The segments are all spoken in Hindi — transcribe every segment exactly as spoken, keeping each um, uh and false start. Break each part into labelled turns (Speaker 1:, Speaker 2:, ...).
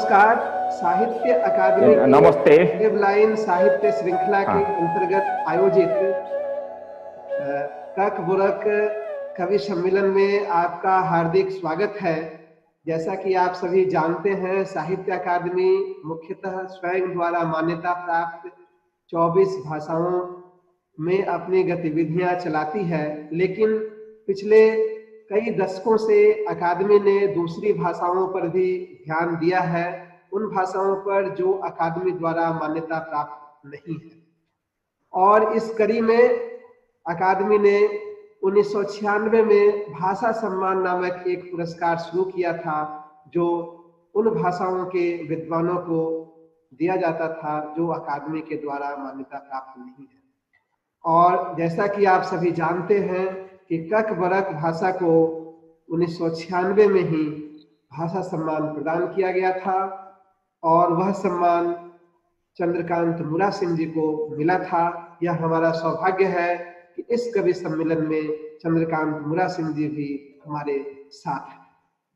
Speaker 1: नमस्कार। साहित्य अकादमी
Speaker 2: नमस्ते।
Speaker 1: लिव लाइन साहित्य श्रृंखला
Speaker 2: हाँ।
Speaker 1: के अंतर्गत आयोजित कक बुरक कवि सम्मेलन में आपका हार्दिक स्वागत है। जैसा कि आप सभी जानते हैं, साहित्य अकादमी मुख्यतः स्वयं द्वारा मान्यता प्राप्त चौबीस भाषाओं में अपनी गतिविधियां चलाती है, लेकिन पिछले कई दशकों से अकादमी ने दूसरी भाषाओं पर भी ध्यान दिया है, उन भाषाओं पर जो अकादमी द्वारा मान्यता प्राप्त नहीं है। और इस कड़ी में अकादमी ने उन्नीस सौ छियानवे में भाषा सम्मान नामक एक पुरस्कार शुरू किया था, जो उन भाषाओं के विद्वानों को दिया जाता था जो अकादमी के द्वारा मान्यता प्राप्त नहीं है। और जैसा कि आप सभी जानते हैं कि कक बरक भाषा को उन्नीस सौ छियानवे में ही भाषा सम्मान प्रदान किया गया था, और वह सम्मान चंद्रकांत मुरा सिंह जी को मिला था। यह हमारा सौभाग्य है कि इस कवि सम्मेलन में चंद्रकांत मुरा सिंह जी भी हमारे साथ हैं।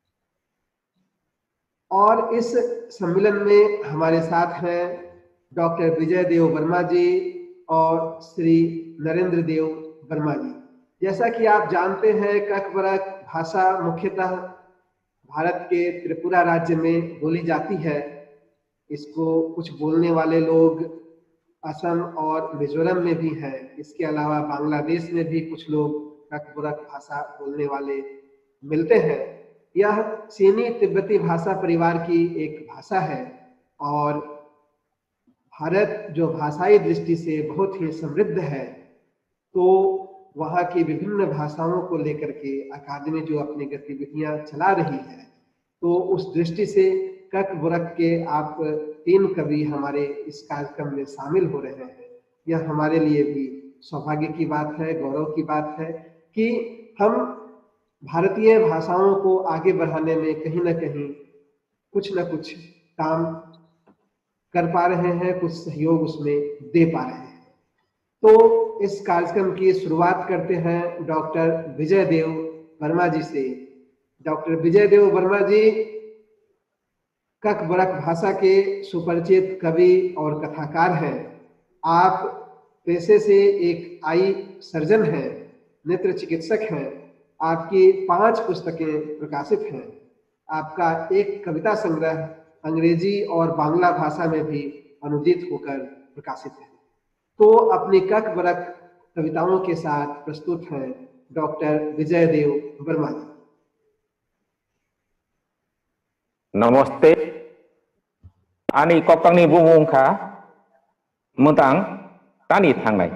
Speaker 1: और इस सम्मेलन में हमारे साथ हैं डॉक्टर विजय देव वर्मा जी और श्री नरेंद्र देव वर्मा जी। जैसा कि आप जानते हैं, कक बरक भाषा मुख्यतः भारत के त्रिपुरा राज्य में बोली जाती है। इसको कुछ बोलने वाले लोग असम और मिजोरम में भी हैं। इसके अलावा बांग्लादेश में भी कुछ लोग कक बरक भाषा बोलने वाले मिलते हैं। यह चीनी तिब्बती भाषा परिवार की एक भाषा है, और भारत जो भाषाई दृष्टि से बहुत ही समृद्ध है, तो वहाँ की विभिन्न भाषाओं को लेकर के अकादमी जो अपनी गतिविधियां चला रही है, तो उस दृष्टि से कक बुरक के आप तीन कवि हमारे इस कार्यक्रम में शामिल हो रहे हैं। यह हमारे लिए भी सौभाग्य की बात है, गौरव की बात है कि हम भारतीय भाषाओं को आगे बढ़ाने में कहीं ना कहीं कुछ न कुछ काम कर पा रहे हैं, कुछ सहयोग उसमें दे पा रहे हैं। तो इस कार्यक्रम की शुरुआत करते हैं डॉक्टर विजय देव वर्मा जी से। डॉक्टर विजय देव वर्मा जी कक बरक भाषा के सुपरिचित कवि और कथाकार हैं। आप पेशे से एक आई सर्जन हैं, नेत्र चिकित्सक हैं। आपकी पांच पुस्तकें प्रकाशित हैं। आपका एक कविता संग्रह अंग्रेजी और बांग्ला भाषा में भी अनुदित होकर प्रकाशित है। तो अपनी कक बरक कविताओं के साथ प्रस्तुत हैं डॉक्टर विजय देव वर्मा जी।
Speaker 2: नमस्ते। आनी कक्तांनि बुंखा मोतां तानि थांनाय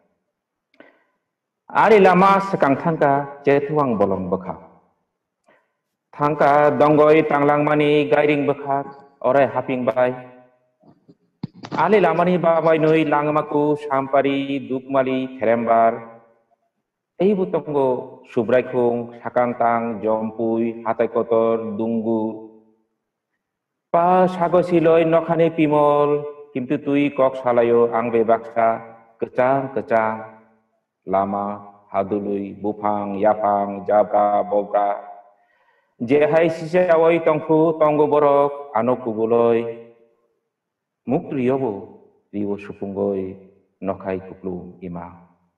Speaker 2: आरि लामा सकां थांका जेथुआं बलं बखा थांका दंगय तांलांमानि गायरिं बखा अराय हापिंबाय आलि लामानि बाबाय नुई लांगमाकु सामपारी दुकमाली थेरेमबार ei butongo subraikung sakantang jompui hatai kotor dunggu pa sago siloi nokhani pimol kintu tui kok salayo angbe baksa kecang kecang lama hadului bupang yapang jabra bobra jehai sisawai tongku tonggo borok anoku buloi mukriyobo riwo supungoi nokai kuplu ima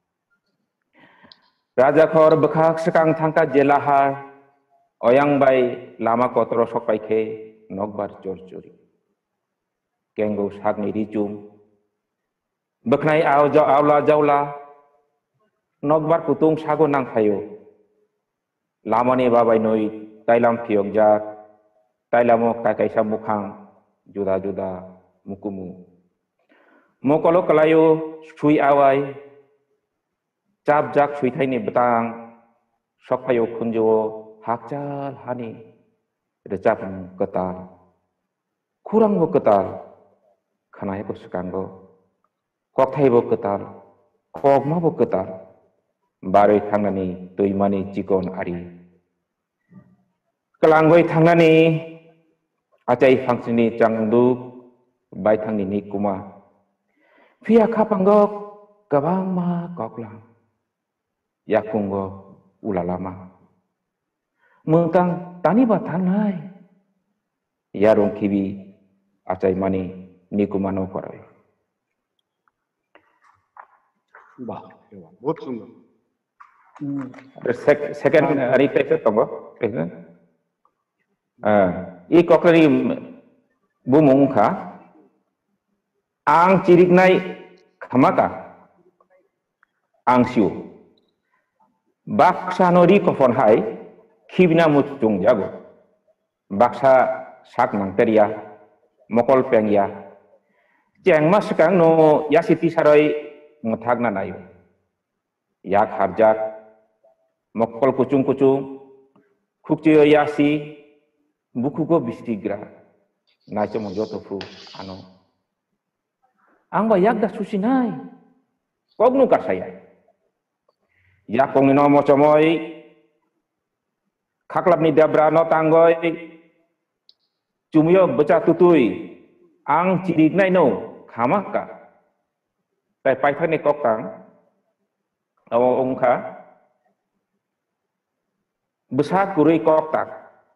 Speaker 2: Raja khor bekhak sekang thangka jelahar oyang bai lama kotro sokai ke nokbar jor jori kengo sagni rijum bekhnai aw jaw awla jawla nokbar kutung sago nang thayo lamani babai noi tailam phiok jak tailamo kai sa mukhang juda juda mukumu mokolo kalayo sui awai Cap jak suitaini betang sokpayo kunjo hakcal hani recap ketal kurang bo ketal khanai ko sekango kokthai bo ketal kokma bo ketal baroi thangnani toimani cikon ari kelangoi thangnani acai fangsini changdu bai thangni ni kuma pia khapanggok gabang ma koklang Yakungo ulalama mengtang tani batang nai yarung kibi acai mani nikumano korai.
Speaker 3: वाह बहुत सुंदर
Speaker 2: second hari itu tunggu i kokari bumung kha ang cirik nai khamaka ang siu baksa nori kofon hai khibna mutung jago baksa sak mangteria mokol pengya jeng mas kang no yasiti sarai ngthagna nayo yak harjak mokol kucung kucung khukchiyo yasi bukugo bistigra nacho mo joto fu ano angba yak da susinai kognu kasaya yak kongino mo chomoy khaklap ni dabra no tanggoy cumyo beca tutui ang cirik nai no khamaka tai pai thani kokang awo ongkha besar kurui koktak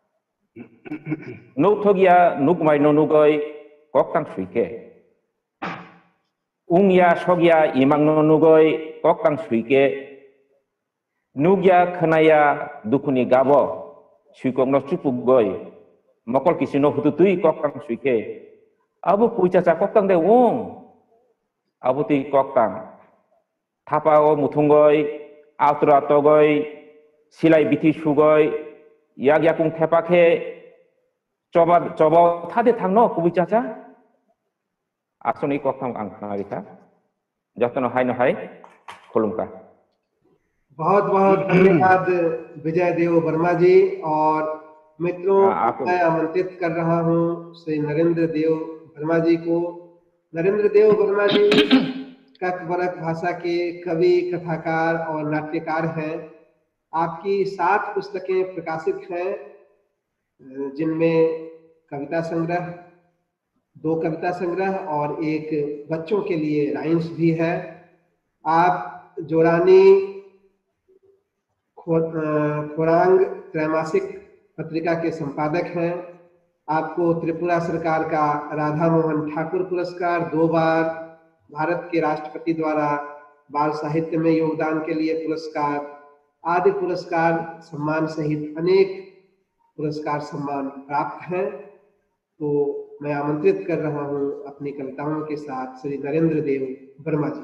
Speaker 2: nuk thogia nuk mai no nugoi koktang suike ungya sogya imang no nugoi koktang suike nugya khanaya dukuni gabo suikok no chupuk goi mokol kisino hututui koktang suike abu puicha koktang de wong abu ti koktang thapa o muthungoi autra togoi silai bithi sugoi yak yakung thepakhe coba coba thade thangno kubi chacha asoni koktang ang khanarita jatno hai no hai khulumka
Speaker 1: बहुत बहुत धन्यवाद विजय देव वर्मा जी और मित्रों मैं आमंत्रित कर रहा हूं श्री नरेंद्र देव वर्मा जी को। नरेंद्र देव वर्मा जी कथवरक भाषा के कवि कथाकार और नाट्यकार हैं। आपकी सात पुस्तकें प्रकाशित हैं जिनमें कविता संग्रह, दो कविता संग्रह और एक बच्चों के लिए राइम्स भी है। आप जोरानी खोरांग त्रैमासिक पत्रिका के संपादक हैं। आपको त्रिपुरा सरकार का राधा मोहन ठाकुर पुरस्कार, दो बार भारत के राष्ट्रपति द्वारा बाल साहित्य में योगदान के लिए पुरस्कार आदि पुरस्कार सम्मान सहित अनेक पुरस्कार सम्मान प्राप्त हैं। तो मैं आमंत्रित कर रहा हूं अपनी कविताओं के साथ श्री नरेंद्र देव वर्मा जी।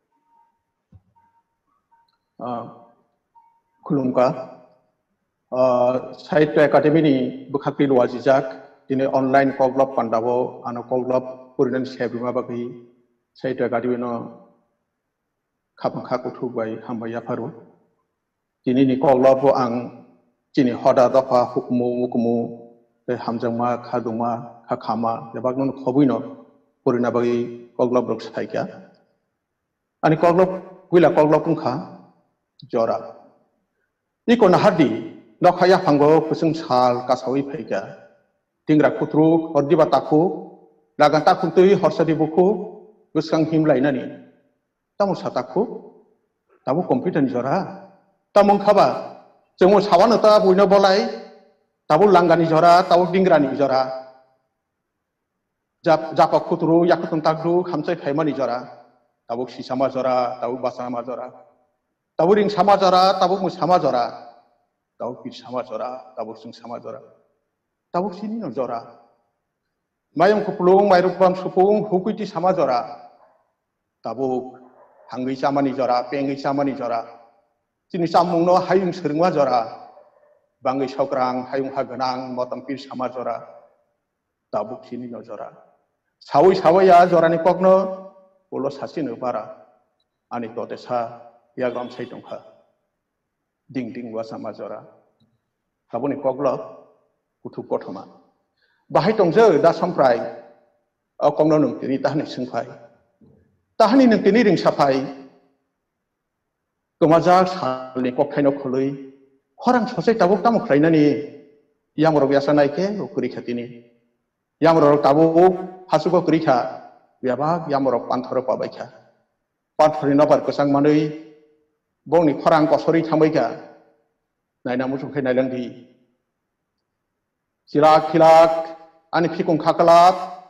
Speaker 3: खुलुमका साहित्य अकादेमी नि बुखाकि लवाजिजाक दिनै ऑनलाइन कॉग्लॉब पंडाबो आनो कॉग्लॉब पुरिनन सेबिमा बागै साहित्य अकादेमी नो खापखा कुथुबाय हामबाय फारु दिनै नि कॉग्लॉब आं दिनै हदा दफा हुकमु मुकमु बे हामजमा खादुमा खाखामा बेबागनो खबुइनो पुरिना बागै कॉग्लॉब रक साइका आनि कॉग्लॉब गुइला कॉग्लॉब कुंखा जरा इको नाहादी नखाया फांगो कुसुं साल कासावै फैगा दिंग्रा खुथ्रु हरदिबा ताखु लागाता खुंतै हरसादि बुखु गोसखां हिमलायनानि तामु साताखु ताबु कम्पिउटार जरा तामु खाबा जों सावानोता बयनो बलाय ताबु लांगानि जरा ताबु दिंग्रानि जरा जाप जापा खुथ्रु याकुतन तागदु खामसाय फायमानि जरा ताबु सिसामा जरा ताबु बासामा जरा ताबु रिं सामा जरा ताबु मुसामा जरा ताबु पिर सामा जरा ताबु सिं सामा जरा ताबु सिनि न जरा मायं खुप्लुं मायरुपाम सुपुं हुकुइति सामा जरा ताबु हांगै सामानि जरा पेंगै सामानि जरा जिनि सामुंनो हायुं सोरंवा जरा बांगै सावग्रां हायुं हागोनां मताम पिर सामा जरा ताबु सिनि न जरा सावै सावैया जरानि कगनो बोलो सासिनो बारा आनि तदेसा याग्राम साइटंखा दिं दिं वासामा जरा ताबुनि कगलो कुथु कथमा बाहाय दंजो दा समफ्राय अकमनो नंतिनि ताहनि सोंफाय ताहनि नंतिनि रिंसाफाय गोमाजाक सालनि कखायनो खलै खरां ससे ताबुक तामुख्रायनानि यामरक यासानायके उकुरि खातिनि यामरक ताबुक हासुको कुरिखा बेबाग यामरक पान्थर पाबायखा पान्थरनि नबार गोसां मानै बंनि खरां कसरि थांबायखा नायना मुसुखै नायलांदि चिराक खिलाक आनि फिकुं खाकलाक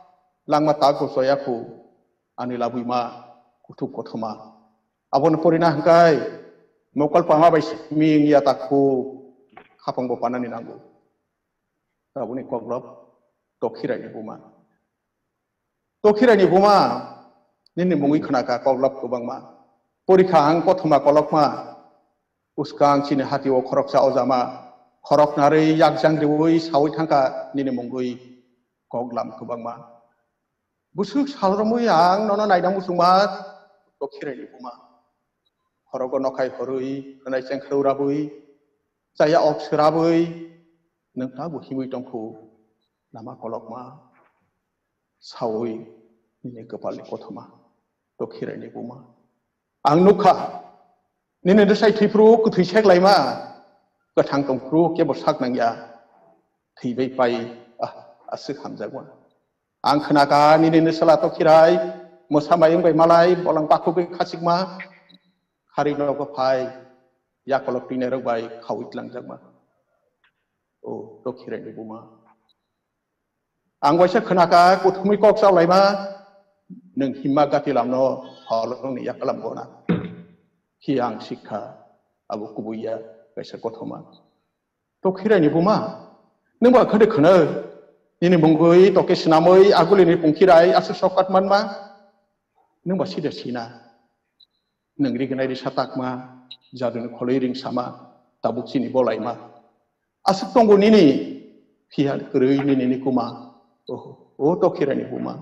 Speaker 3: langma tago soyaku ani labui ma kutuk kothoma abon porina hangkai mokal pama bai ming ya takku khapang bo panani nangu aboni koglop tokhirai ni buma tokhirai ni buma nini mungi khanaka koglop kubangma porikha ang kothoma kolokma uskang chini hati o khorok sa ozama khorok nari yakjang deui sawi thangka nini mungui koglam kubangma busuk salromui ang nono naidang busungma tokhirai ni buma khorogo nokai horui kanai cheng khraurabui saya obserabui nengta bu himui tongku nama kolokma sawi nini kepali kothoma tokhirai ni buma ang nukha nini desai thipru ku thishek laima kathang tongpru ke bosak nangya thibai pai ah asik hamjagwa ang khnaka nini nesala tokhirai mosamayeng bai malai bolang paku bai khasikma hari no pai ya kolok tine rok bai khawit langjagma o tokhirai ni buma ang waisa khnaka ku thumui kok saw laima neng himma gati lamno holong ni yakalam bona hiang sikha abu kubuya kaisa kothoma tokhirai ni buma nengba khade khna nini mungui toke sinamoi aguli ni pungkhirai asu sokat manma nengba sida sina nengri gnai ri satakma jadun kholoi ring sama tabuk sini bolaima asuk tonggo nini hian krei nini ni kuma oh oh tokhirai ni buma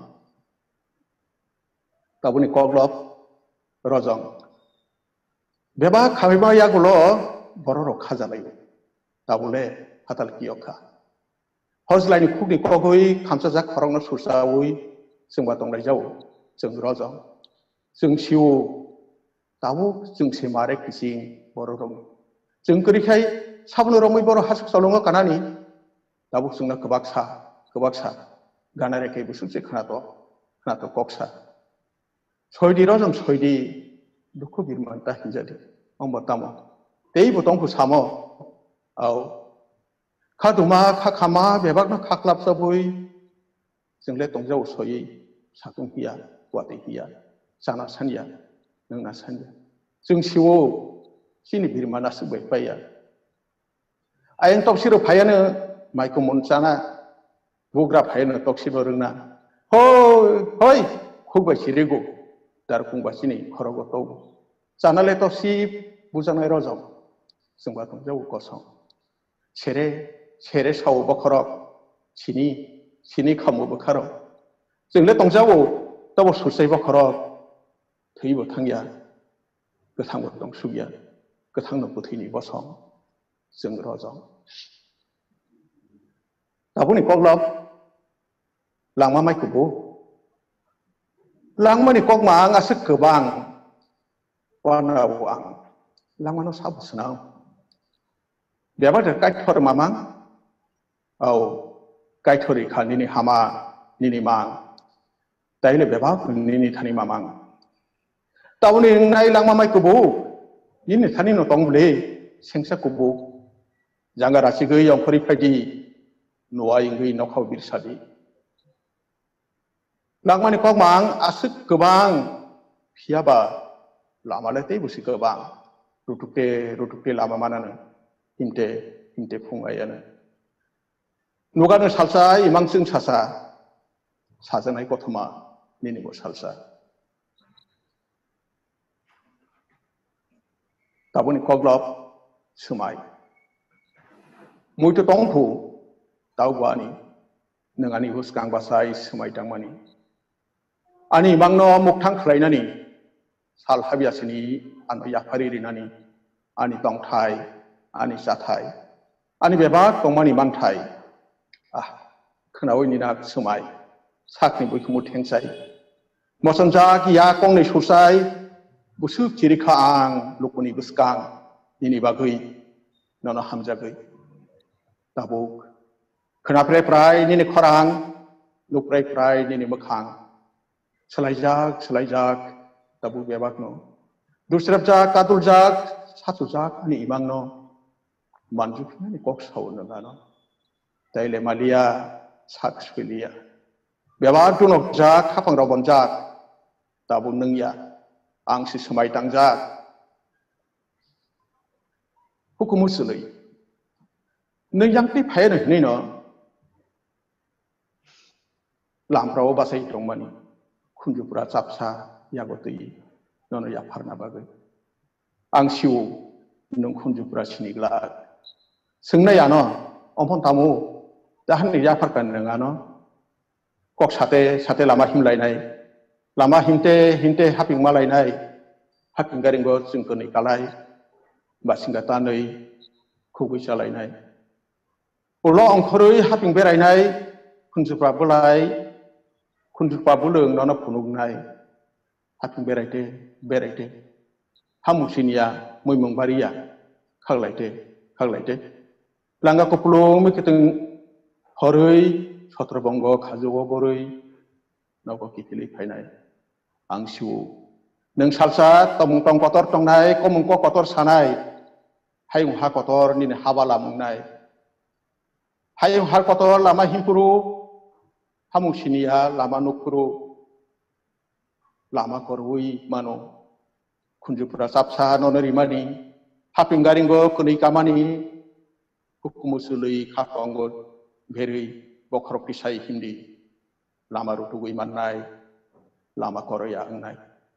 Speaker 3: tabuni koglop rojong beba khabiba ya gulo bororo khajalai tabule hatal kiyokha hojlaini khugni kogoi khamsa jak khorongno sursawi jengba tonglai jau jeng rojong jeng siu tabu jeng semare kising bororong jeng krikhai sabno romoi boro hasuk salongo kanani tabu jengna kebaksa kebaksa ganare kai busukse khnato khnato koksa soidi rojong soidi duko birmanta hinjadi ongba tamo tei botongku samo au khaduma khakhama bebakno khaklap sabui jengle tongjau soi satung hiya kwate hiya sana sanya nangna sanya jeng siwo sini birmana subai paya ayang toksiro phayana maiko monchana bogra phayana toksiro rungna hoi hoi khugbai sirego dar kungba sini khorogo to chanale to si bujanai rojong jengba tongjau kosong sere sere sawo bakhorok sini sini khamu bakharo jengle tongjao tabo susai bakhorok theibo thangya gathangbo tongsugya gathangno puthini bosong jeng rojong tabuni koglop langma mai kubu langmani kokma ang asik kebang wana wang langmano sabu senang beba de kaitor mamang au kaitori khan nini hama nini mang taile beba nini thani mamang tauni nai langma mai kubu ini thani no tongle sengsa kubu janga rasi gei yang phari phadi nuai ngei nokhau birsadi langmani kokmang asik kebang phiaba lama lete busi kebang rutukte rutukte lama manana himte himte phungayana nugano salsa imang sing sasa sajanai kothoma nini bo salsa tabuni koglop sumai muito tongpu tawani nangani huskang basai sumai tangmani ani mangno muktang khlainani sal habiasini ano yakari rinani ani tongthai ani sathai ani beba tongmani manthai ah khnawi ni nak sumai sakni boikhumu thengsai mosanja ki ya kongnei sursai busuk chirikha ang lukuni buskang nini bagui nono hamjagui tabuk khnapre prai nini khorang lukrai prai nini makhang selaijak selaijak tabu bebakno dusrapjak katuljak satujak ni imangno manjukni kok sauna gano taile malia sak swilia बेबार दुनक जाक खाफां रावबन जाक दाबो नोंया आंसो समाय दांजाक हुकुम सुलै नों यांति फायन हनै न लामफ्राव बासाय दंमानि खुंजुफोरा चापसा यागतै ननो या फारना बागै आं सिउ नों खुंजुफोरा सिनिग्ला सोंनाया न अमफन तामु जाहान नै जाफारकान नोङा न कक साते साते लामा हिमलायनाय लामा हिमते हिमते हापिं मालायनाय हापिं गारिंगो जोंखो नै कालाय बासिंगाता नै खुगै सालायनाय उरल' अंखरै हापिं बेरायनाय खुंजुफ्रा बोलाय खुंजुफ्रा बोलों ननो फुनुगनाय हापिं बेरायते बेरायते हामुसिनिया मैमंबारिया खागलायते खागलायते लांगा कपलुं मिखितों हरै छत्रबंग खाजोग बरै नगो किथिलि फायनाय आं सिउ नों सालसा तमुं टं कतर टंनाय कमुं क कतर सानाय हायुं हा कतर निने हाबा लामुंनाय हायुं हा कतर लामा हिमपुरु हामुसिनिया लामा नखुरु लामा करवै मानो खुंजुफोरा चापसा ननो रिमानि हापिं गारिंगो कोनै कामानि हुकुमुसुलै खाफांगो भेरै बखर पिसाय हिंदी लामा रुटुगै माननाय लामा करया अंनाय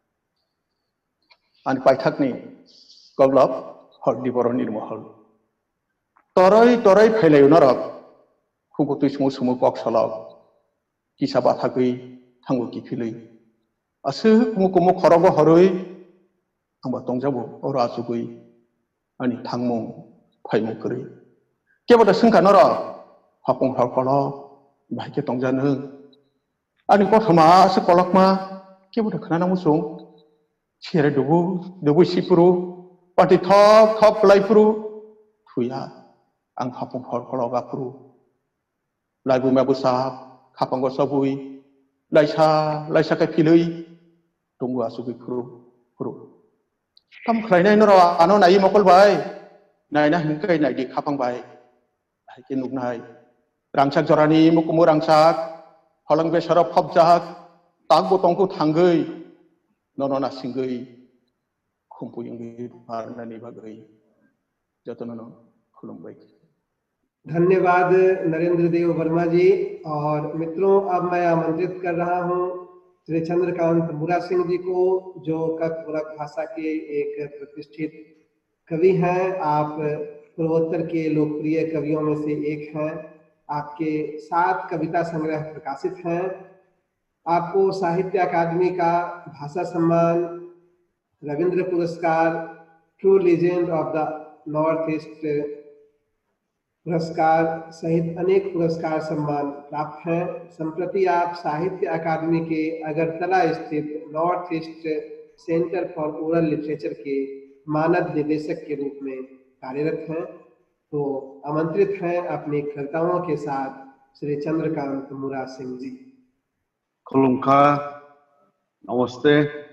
Speaker 3: आन पाइथाकनि गब्लब हरदि बर' निर्महल तरै तरै फैलायो नरक हुकुतै सुमु सुमु कक सलक किसा बाथागै थांगो किफिलै असो कुमु कुमु खरगो हरै आंबा तंजाबो अर आजुगै आनि थांमुं फायमुं करै केबोदा सोंखा नर हापुं हाकल भाइके तंजानो आनि कथमा सो कलकमा केबोदा खोनाना मुसुं सेरे दुबु दुबु सिपुरु पार्टी थप थप लाइपुरु थुया आं हापुं हाकल गापुरु लाइबु माबु साब खापांगो सबुई लाइसा लाइसा के फिलै दंगु आसुगै फुरु फुरु tam khlainai noro ano nai mokol bai nai na hingkai nai di khapang bai hai ke nuknai rangsak jorani mukumu rangsak halang besara phapjak tak botongku thanggei nono na singgei khumpu ingi parnani bagai जतननो खुलुमबाय।
Speaker 1: धन्यवाद नरेंद्र देव वर्मा जी। और मित्रों, अब मैं आमंत्रित कर रहा हूं श्री चंद्रकांत मुरा सिंह जी को, जो कथपुरक भाषा के एक प्रतिष्ठित कवि हैं। आप पूर्वोत्तर के लोकप्रिय कवियों में से एक हैं। आपके सात कविता संग्रह प्रकाशित हैं। आपको साहित्य अकादमी का भाषा सम्मान, रविंद्र पुरस्कार, true legend of the north east पुरस्कार सहित अनेक पुरस्कार सम्मान प्राप्त हैं। संप्रति आप साहित्य अकादमी के अगरतला स्थित north east centre for oral literature के मानद निदेशक के रूप में कार्यरत हैं। तो आमंत्रित हैं अपनी कविताओं के साथ श्री चंद्रकांत मुरा सिंह जी।
Speaker 4: खुलुमखा, नमस्ते।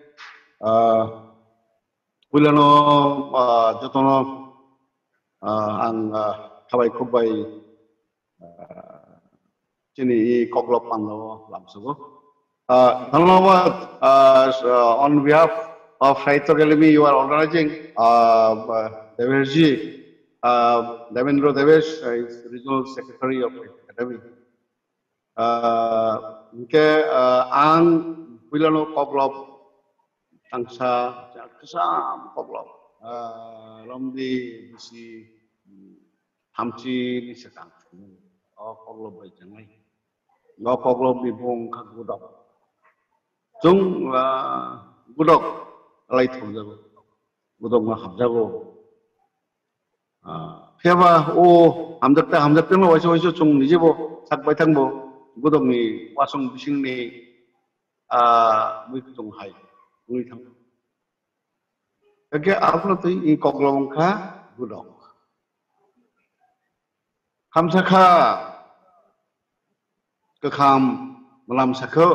Speaker 4: बुलानो जतनो आं खाबाय खुबाय चिनी कगलप मानो लामसुगो। धन्यवाद। On behalf of Sahitya Academy, you are organizing. Deveshji, Devendra Devesh is regional secretary of the academy. Ke ang builano koglob tangsa kesam koglob lomdi bisi hamci ni sekang oh koglob bajangai no koglob di bong kagudok jung gudok lai thurjago gudok ma habjago pheba o hamjakta hamjakta no waiso waiso chung nijebo sakbai thangbo gudok ni wasong bising ni a mui chung hai mui thang ke apno tei i koglong kha gudok kamsakha kekham malam sakho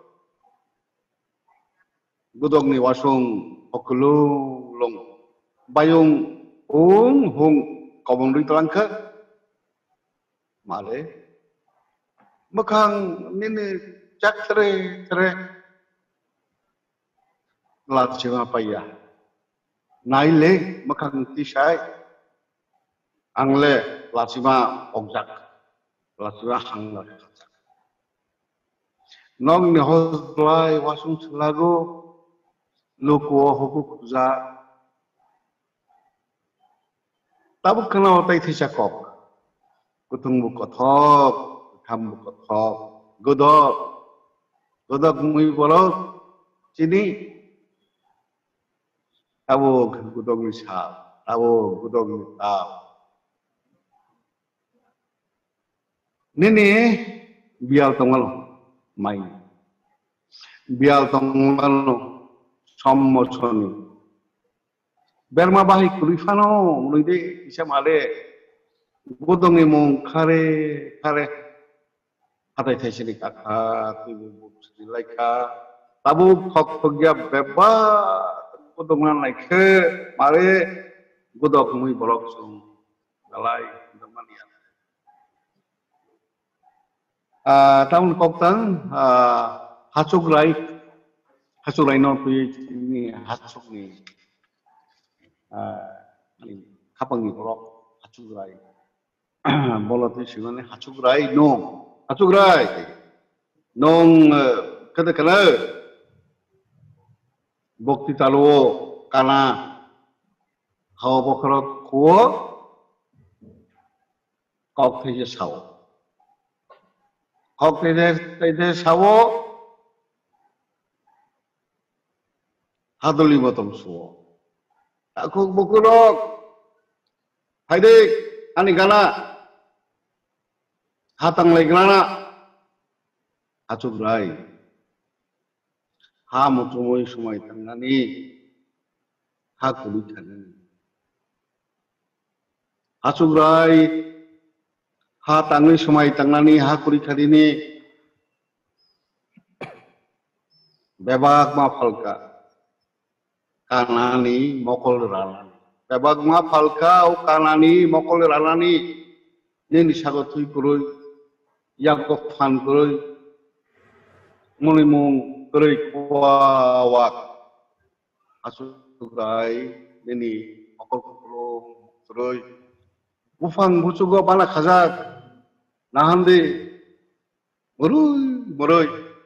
Speaker 4: gudok ni wasong okulu long bayung ung hung kobong dui telangka male makang nini cak tere tere lat cima paya naile makang tisai angle lat cima ogjak lat cima hangla nong ni hoslai wasung selago luku hukuk za tabu kenal tai tisakok kutung bukothok kam bukothok godok godok mui bolok sini tabu godok misal tabu godok misal nini bial tongal main bial tongal sommosoni berma bahi kurifano mulide bisa male godongi mong kare kare hatai thesini kakha tibu sedilai ka tabu khok khogya beba godongan laike mare godok mui borok sung galai damania ah taun koktang ah hasuk rai hasuk rai no pi ni hasuk ni ah ni kapangi borok hasuk rai bolot ni singane hasuk rai no hasuk rai nong kada kana bokti talo kana hawa bokhrot khuo kok thei sao kok thei thei sao hadoli botom suo aku bokurok haidik ani gana hatang lagi gana hasuk rai ha mutumoi sumai tangani ha kuli thani hasuk rai ha tangni sumai tangani ha kuli thadini bebak ma falka kanani mokol ranani bebak ma falka o kanani mokol ranani nini sagotui kuroi yakok fan kuroi mulimung kuroi kuawak hasuk rai nini mokol kurung kuroi ufang busugo bana khazak nahandi murui murui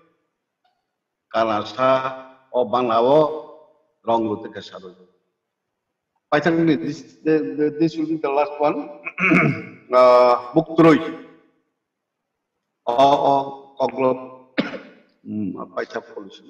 Speaker 4: kalasa o banglawo rong te kasaro paitang ni this this will be the last one uh, book troi o o koglot apa itu polisi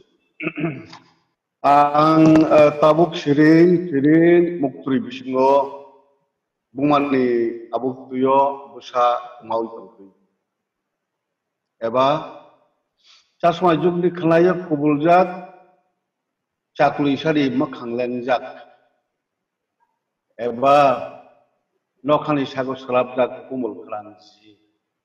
Speaker 4: ang tabuk sirin sirin muktroi bisingo bumani abuk tuyo busa mau itu eba casma jumni khalaya kubuljak cakli sari makhang lengjak eba nokhani sago salabjak kumul kransi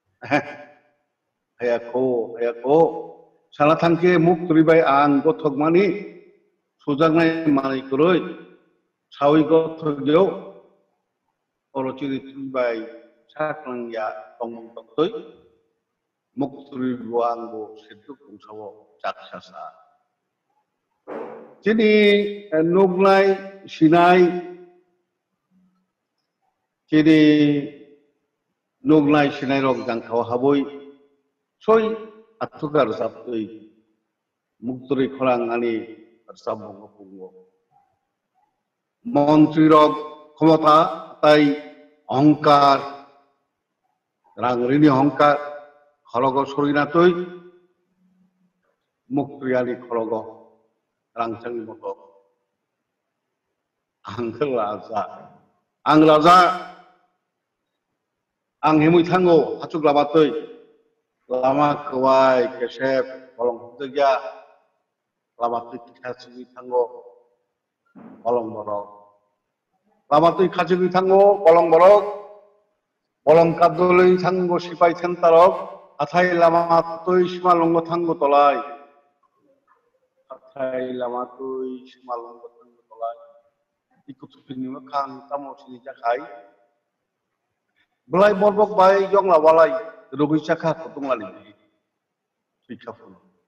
Speaker 4: hayako hayako salah tangke muk tribai ang gothok mani sujangnai mani kuroi sawi gothok yo oro chiri tribai saklang ya tongmong toktoi muk tribuang bo seduk kungsawo caksasa jadi nuglai sinai jadi nuglai sinai rok jangkau haboi soi atukar sabtoi mukturi khorang ani sabung pungo mantri rok ক্ষমতা তাই অহংকার রাংরিনি অহংকার খলগ সরিনাতই মুক্তিয়ালি খলগ রাংচাংনি মত आं राजा आं राजा आं हेमुई थांगौ हाचुक लामातै लामा कवाय केसेब बलं हदगया लामातै खाचिगि थांगौ बलं बरक लामातै खाचिगि थांगौ बलं बरक बलं कादलै थांगौ सिपाइ सेन्टारक हाथाय लामातै सिमालंग थांगौ तलाय हाथाय लामातै सिमालंग थांगौ तलाय ikut pinima kang tamu sini jakai belai borbok bai jong la walai rubi cakha kutung lali sikapun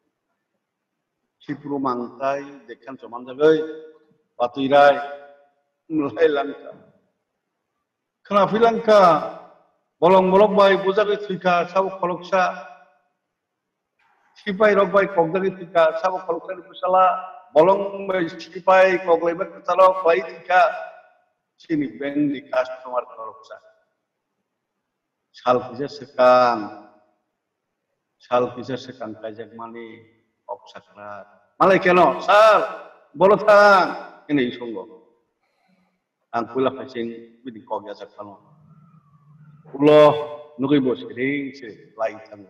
Speaker 4: Sipuru mangkai dekan soman jagai patuirai mulai langka. Kenapa langka? Bolong-bolong bai bujagai tika sabu koloksa. Sipai rok bai kogdagi tika sabu koloksa di pusala. Bolong bai sipai koglai bai ketalok bai tika. Sini beng di customer koloksa. Sal kisah sekang. Sal kisah sekang kajak mani. Opsakrat. Malai keno, sal, bolotang. Ini isonggo. Angkulah pasien bidi kau biasa kalau. Ulo nugi bos kering sih lain tango.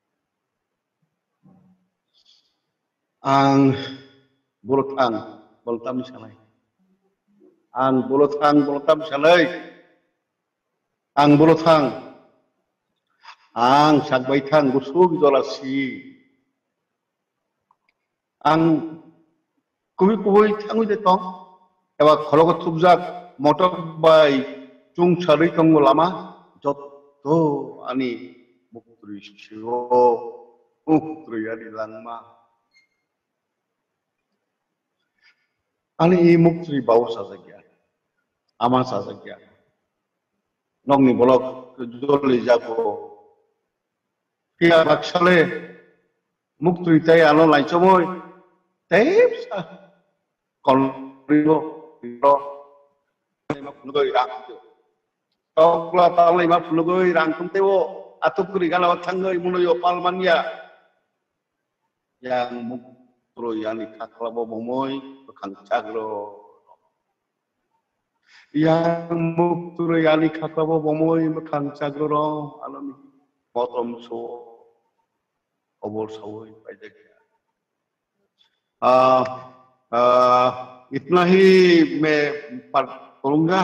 Speaker 4: Ang bolotang, bolotang misalnya. Ang bolotang, bolotang misalnya. Ang bolotang. Ang sagbaitang gusuk dolasi. Ang kubi-kubi tangu detong, ewa kalau ketubzak motor by cung cari tunggu lama, jod to ani muktri sio, muktri ani langma, ani muktri bau saja, ama saja, nong ni bolok kejoli jago, kia baksale muktri tay alo lai comoy. Tips kon rio rio lima puluh goi rang tu. Kalau tahun lima puluh goi rang tu tewo atau kuri kalau tanggai mulo yo palmania yang mukro yang ikakla bo momoy bekang cagro yang mukro yang ikakla bo momoy bekang cagro alami motom so obor sawoi pajak. Uh, uh, इतना ही मैं करूँगा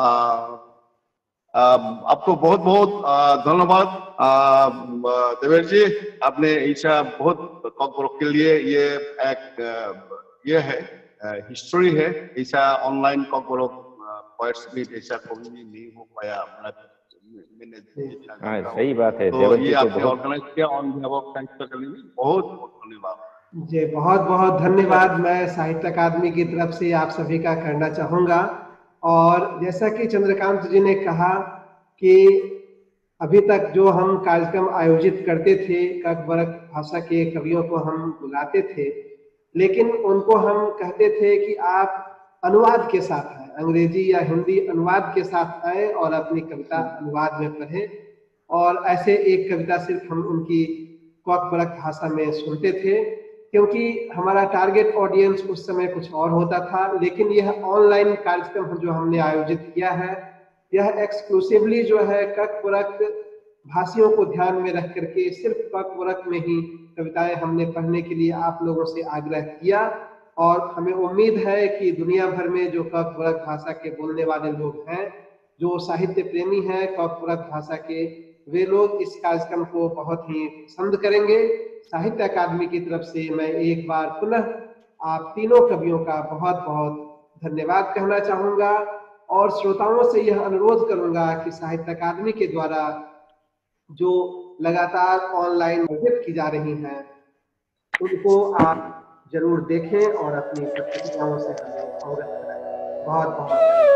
Speaker 4: आपको बहुत बहुत धन्यवाद देवेश जी आपने ऐसा बहुत कॉकरोच के लिए ये एक ये है हिस्ट्री है ऐसा ऑनलाइन कॉकरोच पोएट्स मीट ऐसा कभी नहीं हो पाया मैंने
Speaker 2: हाँ सही बात है
Speaker 4: तो ये आपने ऑर्गेनाइज किया on behalf of thanks for telling me बहुत बहुत धन्यवाद
Speaker 1: जी बहुत बहुत धन्यवाद मैं साहित्य अकादमी की तरफ से आप सभी का करना चाहूँगा। और जैसा कि चंद्रकांत जी ने कहा कि अभी तक जो हम कार्यक्रम आयोजित करते थे ककबरक भाषा के कवियों को हम बुलाते थे, लेकिन उनको हम कहते थे कि आप अनुवाद के साथ आए, अंग्रेजी या हिंदी अनुवाद के साथ आए और अपनी कविता अनुवाद में पढ़े। और ऐसे एक कविता सिर्फ हम उनकी ककबरक भाषा में सुनते थे, क्योंकि हमारा टारगेट ऑडियंस उस समय कुछ और होता था। लेकिन यह ऑनलाइन कार्यक्रम जो हमने आयोजित किया है, यह एक्सक्लूसिवली जो है ककबरक भाषियों को ध्यान में रख करके सिर्फ ककबरक में ही कविताएं हमने पढ़ने के लिए आप लोगों से आग्रह किया। और हमें उम्मीद है कि दुनिया भर में जो ककबरक भाषा के बोलने वाले लोग हैं, जो साहित्य प्रेमी हैं ककबरक भाषा के, वे लोग इस कार्यक्रम को बहुत ही पसंद करेंगे। साहित्य अकादमी की तरफ से मैं एक बार पुनः आप तीनों कवियों का बहुत बहुत धन्यवाद कहना चाहूँगा और श्रोताओं से यह अनुरोध करूँगा कि साहित्य अकादमी के द्वारा जो लगातार ऑनलाइन आयोजित की जा रही हैं उनको आप जरूर देखें और अपनी प्रतिक्रियाओं से हमें अवगत कराएं। बहुत बहुत